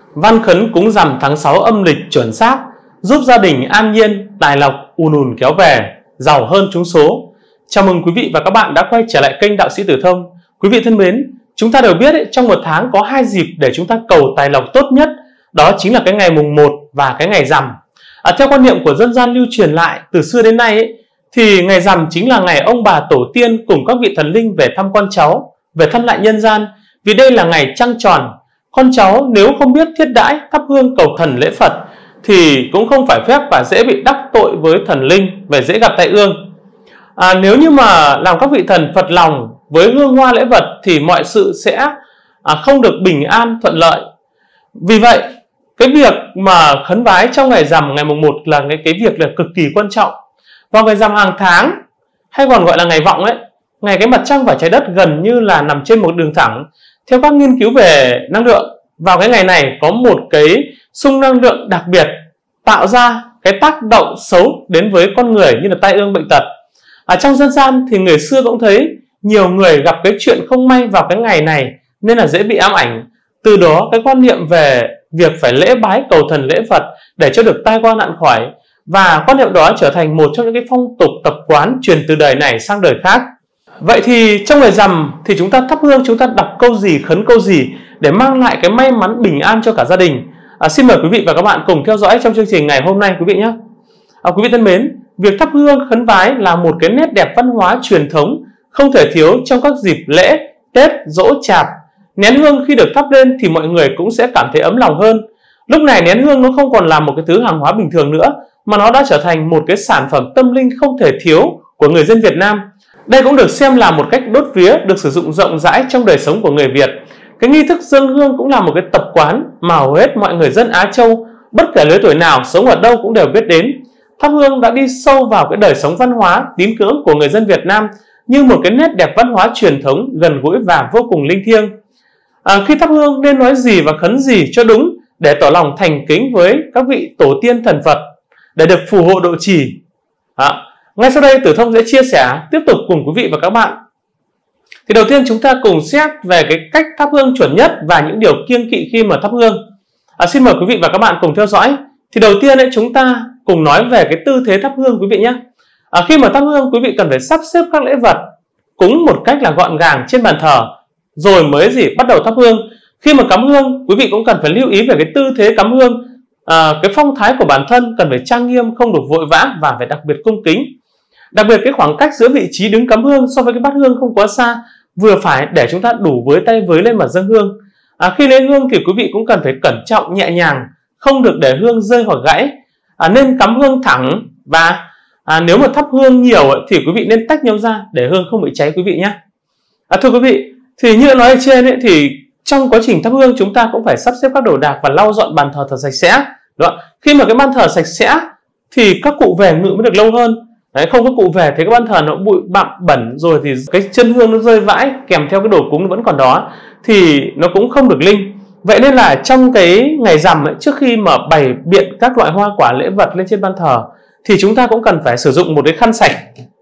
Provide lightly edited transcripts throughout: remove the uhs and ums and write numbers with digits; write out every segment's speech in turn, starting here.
Văn khấn cúng rằm tháng 6 âm lịch chuẩn xác, giúp gia đình an nhiên, tài lộc ùn ùn kéo về, giàu hơn trúng số. Chào mừng quý vị và các bạn đã quay trở lại kênh Đạo Sĩ Tử Thông. Quý vị thân mến, chúng ta đều biết trong một tháng có 2 dịp để chúng ta cầu tài lộc tốt nhất, đó chính là cái ngày mùng 1 và cái ngày rằm. Theo quan niệm của dân gian lưu truyền lại từ xưa đến nay thì ngày rằm chính là ngày ông bà tổ tiên cùng các vị thần linh về thăm con cháu, về thăm lại nhân gian, vì đây là ngày trăng tròn. Con cháu nếu không biết thiết đãi thắp hương cầu thần lễ Phật thì cũng không phải phép và dễ bị đắc tội với thần linh, về dễ gặp tai ương. Nếu như mà làm các vị thần phật lòng với hương hoa lễ vật thì mọi sự sẽ không được bình an thuận lợi. Vì vậy cái việc mà khấn vái trong ngày rằm ngày mùng 1 là cái việc là cực kỳ quan trọng. Vào ngày rằm hàng tháng, hay còn gọi là ngày vọng ngày cái mặt trăng và trái đất gần như là nằm trên một đường thẳng. Theo các nghiên cứu về năng lượng, vào cái ngày này có một cái xung năng lượng đặc biệt tạo ra cái tác động xấu đến với con người như là tai ương bệnh tật. Trong dân gian thì người xưa cũng thấy nhiều người gặp cái chuyện không may vào cái ngày này nên là dễ bị ám ảnh. Từ đó cái quan niệm về việc phải lễ bái cầu thần lễ Phật để cho được tai qua nạn khỏi, và quan niệm đó trở thành một trong những cái phong tục tập quán truyền từ đời này sang đời khác. Vậy thì trong ngày rằm thì chúng ta thắp hương, chúng ta đọc câu gì, khấn câu gì để mang lại cái may mắn bình an cho cả gia đình? Xin mời quý vị và các bạn cùng theo dõi trong chương trình ngày hôm nay quý vị nhé. Quý vị thân mến, việc thắp hương khấn vái là một cái nét đẹp văn hóa truyền thống không thể thiếu trong các dịp lễ, Tết, Giỗ, Chạp. Nén hương khi được thắp lên thì mọi người cũng sẽ cảm thấy ấm lòng hơn. Lúc này nén hương nó không còn là một cái thứ hàng hóa bình thường nữa, mà nó đã trở thành một cái sản phẩm tâm linh không thể thiếu của người dân Việt Nam. Đây cũng được xem là một cách đốt vía được sử dụng rộng rãi trong đời sống của người Việt. Cái nghi thức dâng hương cũng là một cái tập quán mà hầu hết mọi người dân Á Châu, bất kể lứa tuổi nào, sống ở đâu cũng đều biết đến. Thắp hương đã đi sâu vào cái đời sống văn hóa, tín ngưỡng của người dân Việt Nam như một cái nét đẹp văn hóa truyền thống gần gũi và vô cùng linh thiêng. Khi thắp hương nên nói gì và khấn gì cho đúng để tỏ lòng thành kính với các vị tổ tiên thần Phật để được phù hộ độ trì. Ngay sau đây Tử Thông sẽ chia sẻ tiếp tục cùng quý vị và các bạn. Thì đầu tiên chúng ta cùng xét về cái cách thắp hương chuẩn nhất và những điều kiêng kỵ khi mà thắp hương. Xin mời quý vị và các bạn cùng theo dõi. Thì đầu tiên chúng ta cùng nói về cái tư thế thắp hương quý vị nhé. Khi mà thắp hương, quý vị cần phải sắp xếp các lễ vật cúng một cách là gọn gàng trên bàn thờ, rồi mới bắt đầu thắp hương. Khi mà cắm hương, quý vị cũng cần phải lưu ý về cái tư thế cắm hương. Cái phong thái của bản thân cần phải trang nghiêm, không được vội vã và phải đặc biệt cung kính. Đặc biệt cái khoảng cách giữa vị trí đứng cắm hương so với cái bát hương không quá xa, vừa phải để chúng ta đủ với tay với lên mà dâng hương. Khi lên hương thì quý vị cũng cần phải cẩn trọng, nhẹ nhàng, không được để hương rơi hoặc gãy. Nên cắm hương thẳng, và nếu mà thắp hương nhiều thì quý vị nên tách nhau ra để hương không bị cháy quý vị nhé. Thưa quý vị, thì như đã nói ở trên thì trong quá trình thắp hương chúng ta cũng phải sắp xếp các đồ đạc và lau dọn bàn thờ thật sạch sẽ. Đúng. Khi mà cái bàn thờ sạch sẽ thì các cụ về ngự mới được lâu hơn. Không có cụ về thì cái bàn thờ nó bụi bặm bẩn rồi thì cái chân hương nó rơi vãi, kèm theo cái đồ cúng nó vẫn còn đó thì nó cũng không được linh. Vậy nên là trong cái ngày rằm trước khi mà bày biện các loại hoa quả lễ vật lên trên bàn thờ thì chúng ta cũng cần phải sử dụng một cái khăn sạch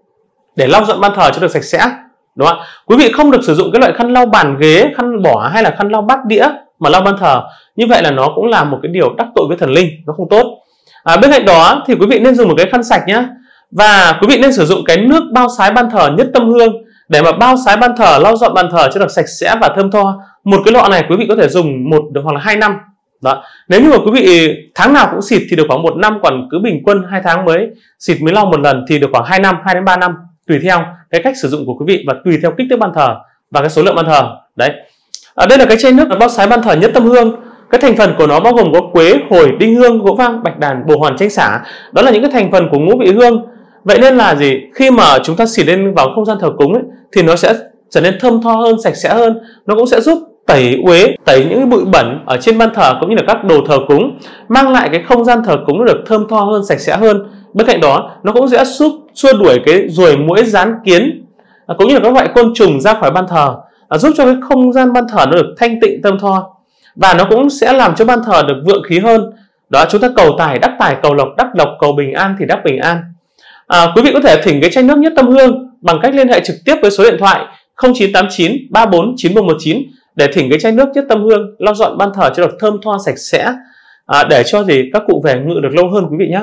để lau dọn bàn thờ cho được sạch sẽ. Đúng không? Quý vị không được sử dụng cái loại khăn lau bàn ghế, khăn bỏ hay là khăn lau bát đĩa mà lau bàn thờ. Như vậy là nó cũng là một cái điều đắc tội với thần linh, nó không tốt. Bên cạnh đó thì quý vị nên dùng một cái khăn sạch nhé. Và quý vị nên sử dụng cái nước bao sái ban thờ nhất tâm hương để mà bao sái ban thờ, lau dọn ban thờ cho được sạch sẽ và thơm tho. Một cái lọ này quý vị có thể dùng 1 hoặc là 2 năm. Đó. Nếu như mà quý vị tháng nào cũng xịt thì được khoảng 1 năm, còn cứ bình quân 2 tháng mới xịt mới lau một lần thì được khoảng 2 năm, 2 đến 3 năm, tùy theo cái cách sử dụng của quý vị và tùy theo kích thước ban thờ và cái số lượng ban thờ. Đấy. Đây là cái chai nước bao sái ban thờ nhất tâm hương. Cái thành phần của nó bao gồm có quế, hồi, đinh hương, gỗ vang, bạch đàn, bồ hoàn, chanh xả. Đó là những cái thành phần của ngũ vị hương. Vậy nên là khi mà chúng ta xịt lên vào không gian thờ cúng thì nó sẽ trở nên thơm tho hơn, sạch sẽ hơn. Nó cũng sẽ giúp tẩy uế, tẩy những cái bụi bẩn ở trên ban thờ cũng như là các đồ thờ cúng, mang lại cái không gian thờ cúng nó được thơm tho hơn, sạch sẽ hơn. Bên cạnh đó nó cũng sẽ giúp xua đuổi cái ruồi, muỗi, gián, kiến cũng như là các loại côn trùng ra khỏi ban thờ, giúp cho cái không gian ban thờ nó được thanh tịnh, thơm tho, và nó cũng sẽ làm cho ban thờ được vượng khí hơn. Đó, chúng ta cầu tài, cầu lộc, đắc lộc, cầu bình an thì đắc bình an. Quý vị có thể thỉnh cái chai nước nhất tâm hương bằng cách liên hệ trực tiếp với số điện thoại 0989 34 9119 để thỉnh cái chai nước chiết tâm hương, lau dọn ban thờ cho được thơm tho sạch sẽ, để cho các cụ về ngự được lâu hơn quý vị nhé.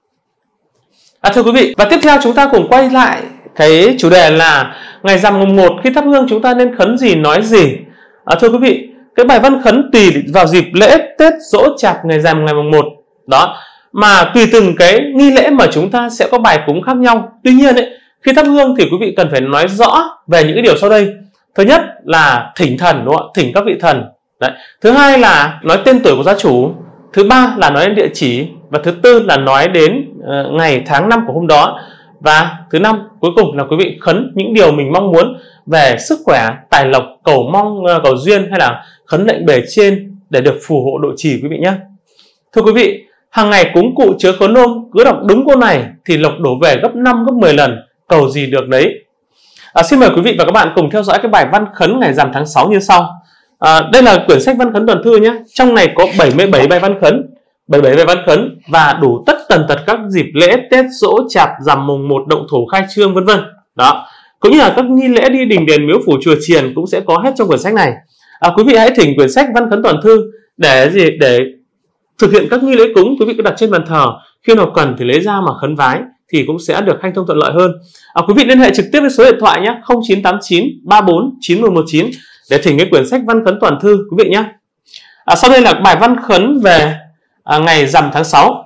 Thưa quý vị, và tiếp theo chúng ta cùng quay lại cái chủ đề là ngày rằm mùng 1 khi thắp hương chúng ta nên khấn gì, nói gì. Thưa quý vị, cái bài văn khấn tùy vào dịp lễ Tết Giỗ Chạp ngày rằm ngày mùng 1 đó, mà tùy từng cái nghi lễ mà chúng ta sẽ có bài cúng khác nhau. Tuy nhiên khi thắp hương thì quý vị cần phải nói rõ về những cái điều sau đây. Thứ nhất là thỉnh thần, đúng không ạ? Thỉnh các vị thần. Đấy. Thứ hai là nói tên tuổi của gia chủ. Thứ ba là nói đến địa chỉ. Và thứ tư là nói đến ngày tháng năm của hôm đó. Và thứ năm cuối cùng là quý vị khấn những điều mình mong muốn về sức khỏe, tài lộc, cầu duyên, hay là khấn lệnh bề trên để được phù hộ độ trì quý vị nhé. Thưa quý vị, hàng ngày cúng cụ chớ khốn nôm, cứ đọc đúng câu này thì lộc đổ về gấp 5 gấp 10 lần, cầu gì được đấy. Xin mời quý vị và các bạn cùng theo dõi cái bài văn khấn ngày rằm tháng 6 như sau. Đây là quyển sách văn khấn toàn thư nhé. Trong này có 77 bài văn khấn, 77 bài văn khấn và đủ tất tần tật các dịp lễ Tết Giỗ Chạp, rằm mùng 1, động thổ, khai trương vân vân. Đó, cũng như là các nghi lễ đi đình đền miếu phủ chùa chiền cũng sẽ có hết trong quyển sách này. Quý vị hãy thỉnh quyển sách văn khấn toàn thư để thực hiện các nghi lễ cúng. Quý vị cứ đặt trên bàn thờ, khi nào cần thì lấy ra mà khấn vái thì cũng sẽ được hanh thông thuận lợi hơn. Quý vị liên hệ trực tiếp với số điện thoại nhé, 0989 34 9119 để thỉnh cái quyển sách văn khấn toàn thư quý vị nhé. Sau đây là bài văn khấn về ngày rằm tháng 6.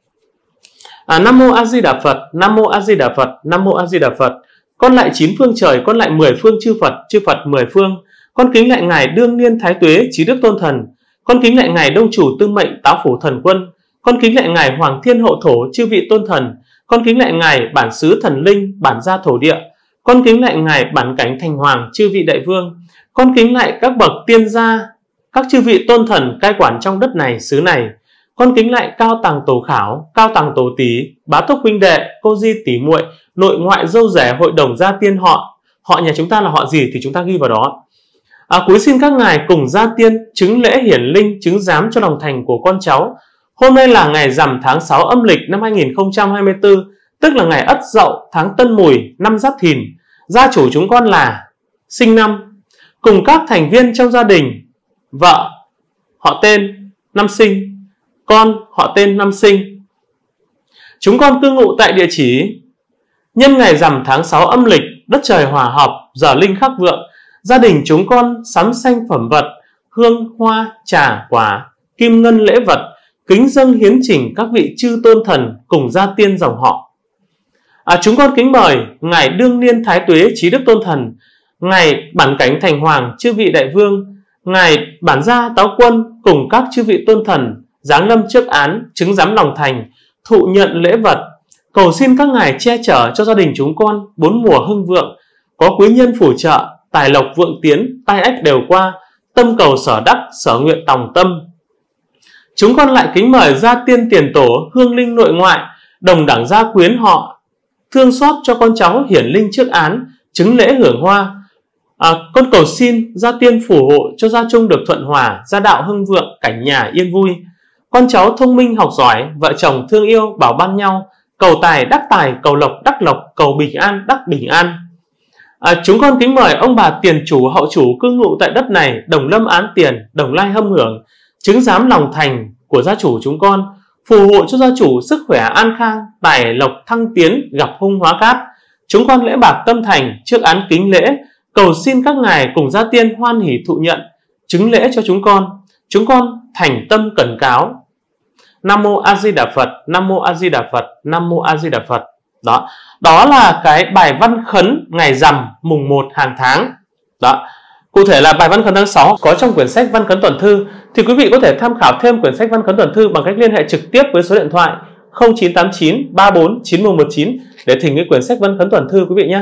Nam mô A Di Đà Phật, Nam mô A Di Đà Phật, Nam mô A Di Đà Phật. Con lại 9 phương trời, con lại 10 phương chư Phật 10 phương. Con kính lại ngài đương niên thái tuế trí đức tôn thần. Con kính lại ngài đông chủ tư mệnh táo phủ thần quân. Con kính lại ngài hoàng thiên hậu thổ chư vị tôn thần. Con kính lại ngài bản xứ thần linh bản gia thổ địa. Con kính lại ngài bản cảnh thành hoàng chư vị đại vương. Con kính lại các bậc tiên gia, các chư vị tôn thần cai quản trong đất này xứ này. Con kính lại cao tàng tổ khảo, cao tàng tổ tí, bá túc huynh đệ, cô di tỷ muội, nội ngoại dâu rể, hội đồng gia tiên họ nhà chúng ta là họ gì thì chúng ta ghi vào đó. Cúi xin các ngài cùng gia tiên chứng lễ hiển linh, chứng giám cho lòng thành của con cháu. Hôm nay là ngày rằm tháng 6 âm lịch năm 2024, tức là ngày Ất Dậu tháng Tân Mùi năm Giáp Thìn. Gia chủ chúng con là sinh năm, cùng các thành viên trong gia đình, vợ họ tên năm sinh, con họ tên năm sinh. Chúng con cư ngụ tại địa chỉ nhân ngày rằm tháng 6 âm lịch, đất trời hòa hợp, giờ linh khắc vượng. Gia đình chúng con sắm sanh phẩm vật, hương, hoa, trà, quả, kim ngân lễ vật, kính dâng hiến chỉnh các vị chư tôn thần cùng gia tiên dòng họ. Chúng con kính mời ngài đương niên thái tuế trí đức tôn thần, ngài bản cảnh thành hoàng chư vị đại vương, ngài bản gia táo quân cùng các chư vị tôn thần giáng lâm trước án, chứng giám lòng thành, thụ nhận lễ vật. Cầu xin các ngài che chở cho gia đình chúng con 4 mùa hưng vượng, có quý nhân phù trợ, tài lộc vượng tiến, tai ách đều qua, tâm cầu sở đắc, sở nguyện tòng tâm. Chúng con lại kính mời gia tiên tiền tổ, hương linh nội ngoại, đồng đẳng gia quyến họ, thương xót cho con cháu hiển linh trước án, chứng lễ hưởng hoa. Con cầu xin gia tiên phù hộ cho gia chung được thuận hòa, gia đạo hưng vượng, cảnh nhà yên vui. Con cháu thông minh học giỏi, vợ chồng thương yêu bảo ban nhau, cầu tài đắc tài, cầu lộc đắc lộc, cầu bình an đắc bình an. Chúng con kính mời ông bà tiền chủ hậu chủ cư ngụ tại đất này, đồng lâm án tiền, đồng lai hâm hưởng, chứng giám lòng thành của gia chủ chúng con, phù hộ cho gia chủ sức khỏe an khang, tài lộc thăng tiến, gặp hung hóa cát. Chúng con lễ bạc tâm thành trước án kính lễ, cầu xin các ngài cùng gia tiên hoan hỷ thụ nhận, chứng lễ cho chúng con. Chúng con thành tâm cẩn cáo. Nam mô A Di Đà Phật, Nam mô A Di Đà Phật, Nam mô A Di Đà Phật. Đó là cái bài văn khấn ngày rằm mùng 1 hàng tháng. Đó. Cụ thể là bài văn khấn tháng 6 có trong quyển sách văn khấn toàn thư, thì quý vị có thể tham khảo thêm quyển sách văn khấn toàn thư bằng cách liên hệ trực tiếp với số điện thoại 0989 34 9119 để thỉnh cái quyển sách văn khấn toàn thư quý vị nhé.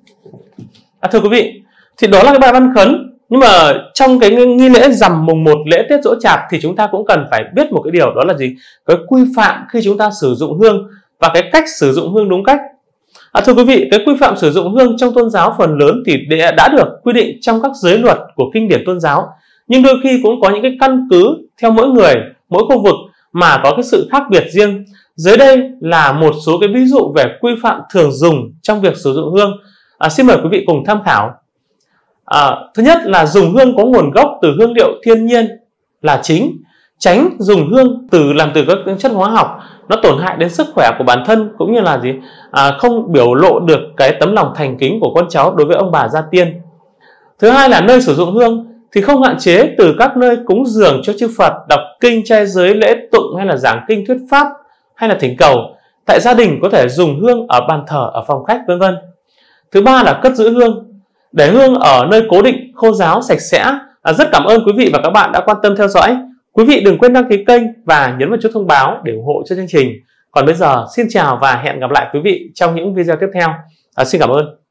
Thưa quý vị, thì đó là cái bài văn khấn. Nhưng mà trong cái nghi lễ rằm mùng 1 lễ Tết Giỗ Chạp thì chúng ta cũng cần phải biết một cái điều, đó là gì? Cái quy phạm khi chúng ta sử dụng hương và cái cách sử dụng hương đúng cách. Thưa quý vị, cái quy phạm sử dụng hương trong tôn giáo phần lớn thì đã được quy định trong các giới luật của kinh điển tôn giáo, nhưng đôi khi cũng có những cái căn cứ theo mỗi người, mỗi khu vực mà có cái sự khác biệt riêng. Dưới đây là một số cái ví dụ về quy phạm thường dùng trong việc sử dụng hương. Xin mời quý vị cùng tham khảo. Thứ nhất là dùng hương có nguồn gốc từ hương liệu thiên nhiên là chính, tránh dùng hương làm từ các chất hóa học nó tổn hại đến sức khỏe của bản thân, cũng như là không biểu lộ được cái tấm lòng thành kính của con cháu đối với ông bà gia tiên. Thứ hai là nơi sử dụng hương thì không hạn chế từ các nơi cúng dường cho chư Phật, đọc kinh trai giới, lễ tụng hay là giảng kinh thuyết pháp hay là thỉnh cầu. Tại gia đình có thể dùng hương ở bàn thờ, ở phòng khách vân vân. Thứ ba là cất giữ hương, để hương ở nơi cố định, khô ráo, sạch sẽ. Rất cảm ơn quý vị và các bạn đã quan tâm theo dõi. Quý vị đừng quên đăng ký kênh và nhấn vào chuông thông báo để ủng hộ cho chương trình. Còn bây giờ xin chào và hẹn gặp lại quý vị trong những video tiếp theo. Xin cảm ơn.